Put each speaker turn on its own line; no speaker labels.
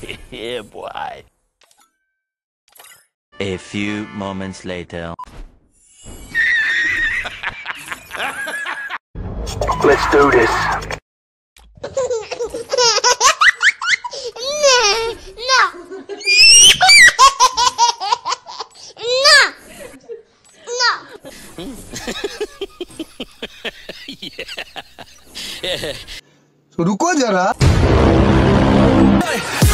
Yeah, boy. A few moments later.
Let's do this.
रुको जरा